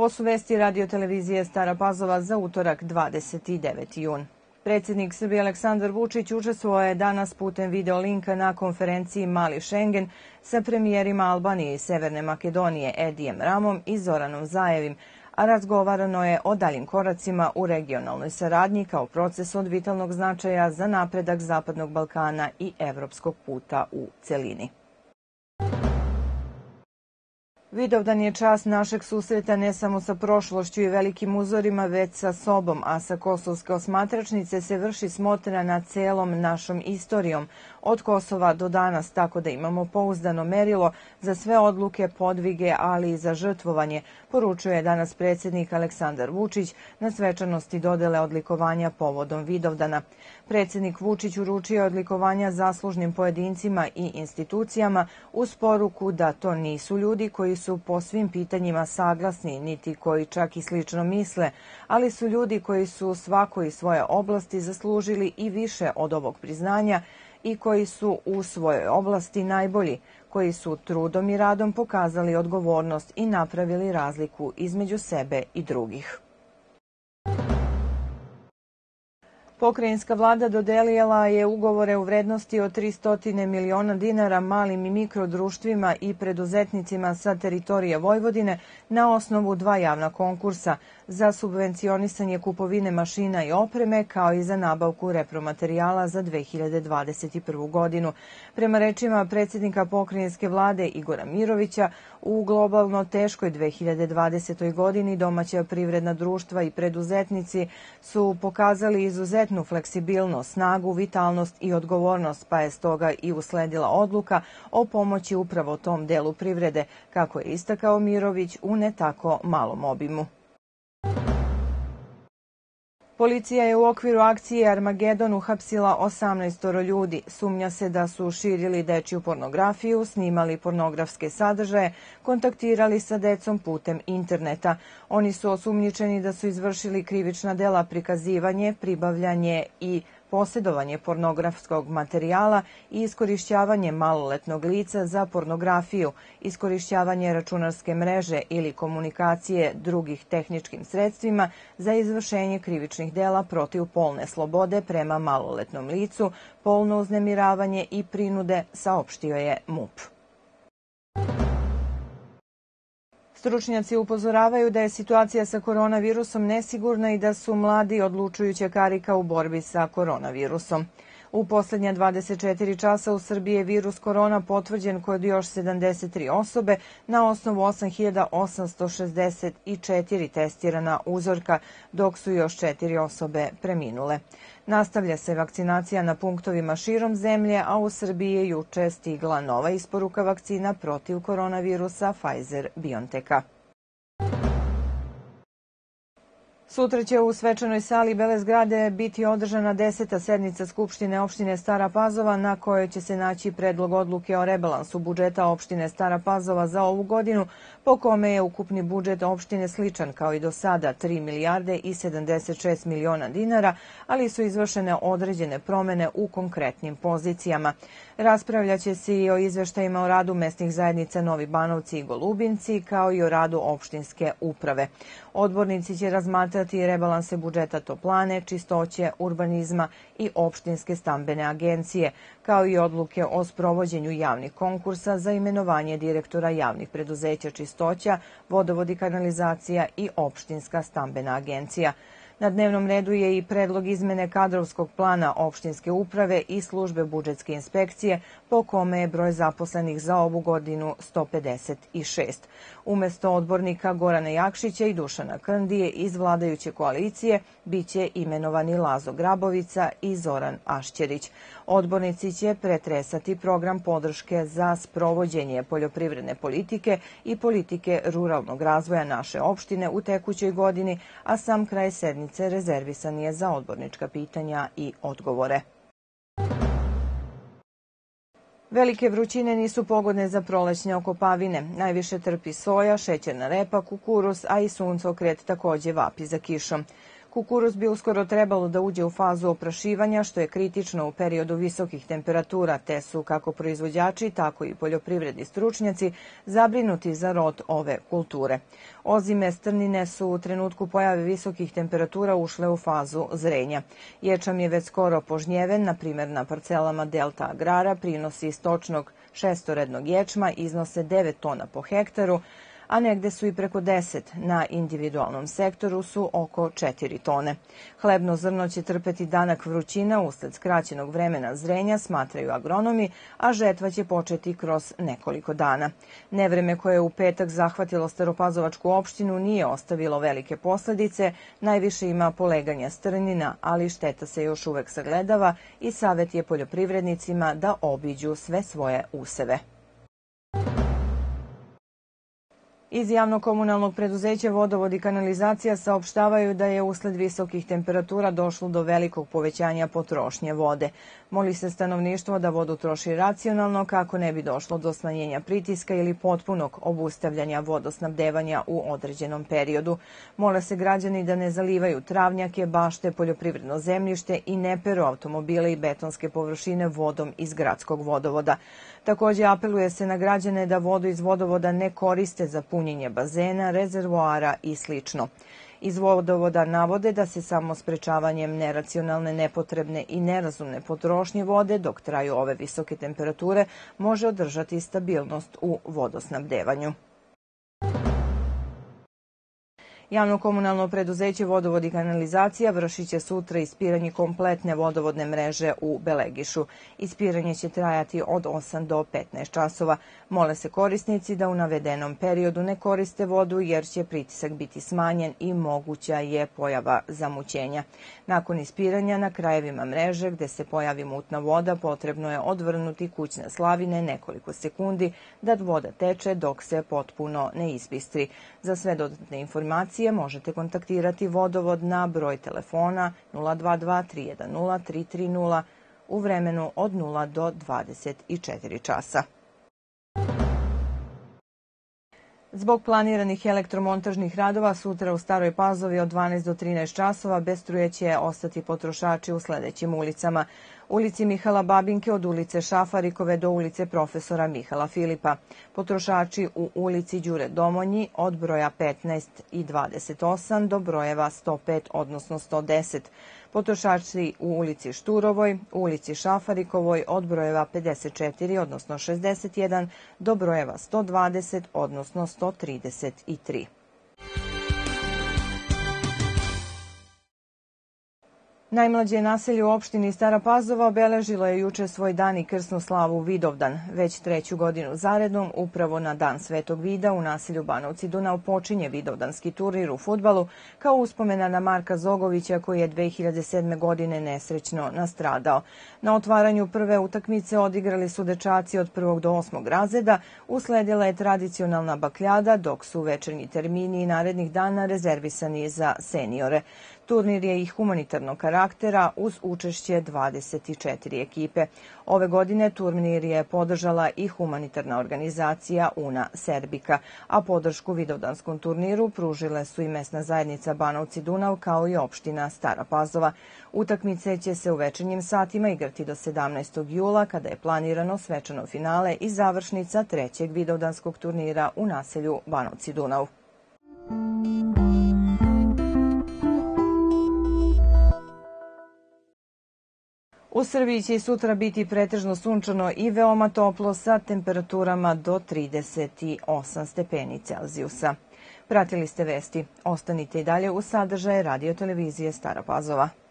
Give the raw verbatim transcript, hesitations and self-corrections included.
Ovo su vesti radio-televizije Stara Pazova za utorak dvadeset deveti jun. Predsjednik Srbije Aleksandar Vučić učestvovao je danas putem videolinka na konferenciji Mali Šengen sa premijerima Albanije i Severne Makedonije Edijem Ramom i Zoranom Zajevim, a razgovarano je o daljim koracima u regionalnoj saradnji kao proces od vitalnog značaja za napredak Zapadnog Balkana i evropskog puta u celini. Vidovdan je čast našeg susreta ne samo sa prošlošću i velikim uzorima, već sa sobom, a sa Kosovske osmatračnice se vrši smotra nad celom našom istorijom, od Kosova do danas, tako da imamo pouzdano merilo za sve odluke, podvige, ali i za žrtvovanje, poručuje danas predsjednik Aleksandar Vučić na svečanosti dodele odlikovanja povodom Vidovdana. Predsjednik Vučić uručio odlikovanja zaslužnim pojedincima i institucijama uz poruku da to nisu ljudi koji su po svim pitanjima saglasni, niti koji čak i slično misle, ali su ljudi koji su u svakoj svoje oblasti zaslužili i više od ovog priznanja i koji su u svojoj oblasti najbolji, koji su trudom i radom pokazali odgovornost i napravili razliku između sebe i drugih. Pokrajinska vlada dodelila je ugovore u vrednosti od tristo miliona dinara malim i mikrodruštvima i preduzetnicima sa teritorije Vojvodine na osnovu dva javna konkursa za subvencionisanje kupovine mašina i opreme, kao i za nabavku repromaterijala za dve hiljade dvadeset prvu. godinu. Prema rečima predsjednika pokrajinske vlade Igora Mirovića, u globalno teškoj dve hiljade dvadesetoj. godini domaća privredna društva i preduzetnici su pokazali izuzetnu fleksibilnost, snagu, vitalnost i odgovornost, pa je stoga i usledila odluka o pomoći upravo tom delu privrede, kako je istakao Mirović u ne tako malom obimu. Policija je u okviru akcije Armagedon uhapsila osamnaest ljudi. Sumnja se da su širili dečju pornografiju, snimali pornografske sadržaje, kontaktirali sa decom putem interneta. Oni su osumnjičeni da su izvršili krivična dela prikazivanje, pribavljanje i posjedovanje pornografskog materijala i iskorišćavanje maloletnog lica za pornografiju, iskorišćavanje računarske mreže ili komunikacije drugih tehničkim sredstvima za izvršenje krivičnih dela protiv polne slobode prema maloletnom licu, polno uznemiravanje i prinude, saopštio je MUP. Stručnjaci upozoravaju da je situacija sa koronavirusom nesigurna i da su mladi odlučujuća karika u borbi sa koronavirusom. U posljednja dvadeset četiri časa u Srbiji je virus korona potvrđen kod još sedamdeset tri osobe na osnovu osam hiljada osamsto šezdeset četiri testirana uzorka, dok su još četiri osobe preminule. Nastavlja se vakcinacija na punktovima širom zemlje, a u Srbiji je juče stigla nova isporuka vakcina protiv koronavirusa Pfizer-BioNTecha. Sutra će u svečanoj sali Bele zgrade biti održana deseta sednica Skupštine opštine Stara Pazova, na kojoj će se naći predlog odluke o rebalansu budžeta opštine Stara Pazova za ovu godinu, po kome je ukupni budžet opštine sličan kao i do sada, tri milijarde i sedamdeset šest miliona dinara, ali su izvršene određene promene u konkretnim pozicijama. Raspravljaće se i o izveštajima o radu mesnih zajednica Novi Banovci i Golubinci, kao i o radu opštinske uprave. Odbornici će razmatrati rebalanse budžeta toplane, čistoće, urbanizma i opštinske stambene agencije, kao i odluke o sprovođenju javnih konkursa za imenovanje direktora javnih preduzeća čistoća, vodovod i kanalizacija i opštinska stambena agencija. Na dnevnom redu je i predlog izmene kadrovskog plana opštinske uprave i službe budžetske inspekcije, po kome je broj zaposlenih za ovu godinu sto pedeset šest. Umesto odbornika Gorana Jakšića i Dušana Krndije iz vladajuće koalicije biće imenovani Lazo Grabovica i Zoran Ašćerić. Odbornici će pretresati program podrške za sprovođenje poljoprivredne politike i politike ruralnog razvoja naše opštine u tekućoj godini, a sam kraj sednice rezervisan je za odbornička pitanja i odgovore. Velike vrućine nisu pogodne za prolećne okopavine. Najviše trpi soja, šećerna repa, kukuruz, a i suncokret takođe vapi za kišom. Kukuruz bi uskoro trebalo da uđe u fazu oprašivanja, što je kritično u periodu visokih temperatura, te su kako proizvođači, tako i poljoprivredni stručnjaci zabrinuti za rod ove kulture. Ozime strnine su u trenutku pojave visokih temperatura ušle u fazu zrenja. Ječam je već skoro požnjeven, na primjer na parcelama Delta Agrara prinosi stočnog šestorednog ječma iznose devet tona po hektaru, a negde su i preko deset, na individualnom sektoru su oko četiri tone. Hlebno zrno će trpeti danak vrućina usled skraćenog vremena zrenja, smatraju agronomi, a žetva će početi kroz nekoliko dana. Nevreme koje je u petak zahvatilo Staropazovačku opštinu nije ostavilo velike posledice, najviše ima poleganja strnina, ali šteta se još uvek sagledava i savet je poljoprivrednicima da obiđu sve svoje useve. Iz javno-komunalnog preduzeća Vodovod i kanalizacija saopštavaju da je usled visokih temperatura došlo do velikog povećanja potrošnje vode. Moli se stanovništvo da vodu troši racionalno kako ne bi došlo do smanjenja pritiska ili potpunog obustavljanja vodosnabdevanja u određenom periodu. Mole se građani da ne zalivaju travnjake, bašte, poljoprivredno zemljište i ne peru automobile i betonske površine vodom iz gradskog vodovoda. Takođe apeluje se na građane da vodu iz vodovoda ne koriste za punjenje bazena, rezervoara i slično. Iz vodovoda navode da se samo sprečavanjem neracionalne, nepotrebne i nerazumne potrošnje vode dok traju ove visoke temperature može održati stabilnost u vodosnabdevanju. Javno-komunalno preduzeće Vodovod i kanalizacija vršit će sutra ispiranje kompletne vodovodne mreže u Belegišu. Ispiranje će trajati od osam do petnaest časova. Mole se korisnici da u navedenom periodu ne koriste vodu jer će pritisak biti smanjen i moguća je pojava zamućenja. Nakon ispiranja na krajevima mreže gde se pojavi mutna voda potrebno je odvrnuti kućne slavine nekoliko sekundi da voda teče dok se potpuno ne izbistri. Za sve dodatne informacije možete kontaktirati Vodovod na broj telefona nula dva dva tri jedan nula tri tri nula u vremenu od nula do dvadeset četiri časa. Zbog planiranih elektromontažnih radova sutra u Staroj Pazovi od dvanaest do trinaest časova bez struje će ostati potrošači u sledećim ulicama. Ulici Mihala Babinke od ulice Šafarikove do ulice profesora Mihala Filipa. Potrošači u ulici Đure Domonji od broja petnaest i dvadeset osam do brojeva sto pet odnosno sto deset. Potrošači u ulici Šturovoj, u ulici Šafarikovoj od brojeva pedeset četiri odnosno šezdeset jedan do brojeva sto dvadeset odnosno sto trideset tri. Najmlađe naselje u opštini Stara Pazova obeležilo je juče svoj dan i krsnu slavu Vidovdan. Već treću godinu zaredom, upravo na dan Svetog Vida u naselju Banovci Dunav počinje vidovdanski turnir u fudbalu kao uspomena na Marka Zogovića koji je dve hiljade sedme. godine nesrećno nastradao. Na otvaranju prve utakmice odigrali su dečaci od prvog do osmog razreda, usledila je tradicionalna bakljada dok su večernji termini i narednih dana rezervisani za seniore. Turnir je i humanitarnog karaktera uz učešće dvadeset četiri ekipe. Ove godine turnir je podržala i humanitarna organizacija Una Serbika, a podršku vidovdanskom turniru pružile su i mesna zajednica Banovci Dunav kao i opština Stara Pazova. Utakmice će se u večernjim satima igrati do sedamnaestog jula kada je planirano svečano finale i završnica trećeg vidovdanskog turnira u naselju Banovci Dunav. U Srbiji će i sutra biti pretežno sunčano i veoma toplo sa temperaturama do trideset osam stepeni Celzijusa. Pratili ste vesti. Ostanite i dalje u sadržaje radio televizije Stara Pazova.